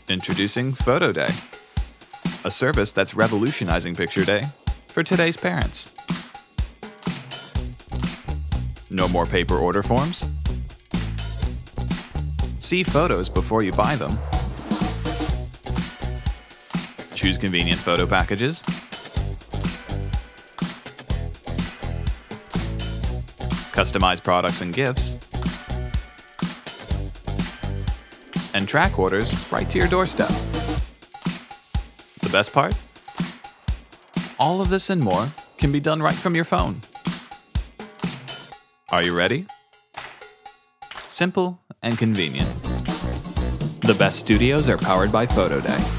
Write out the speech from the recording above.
Introducing PhotoDay, a service that's revolutionizing Picture Day for today's parents. No more paper order forms. See photos before you buy them. Choose convenient photo packages. Customize products and gifts. And track orders right to your doorstep. The best part? All of this and more can be done right from your phone. Are you ready? Simple and convenient. The best studios are powered by PhotoDay.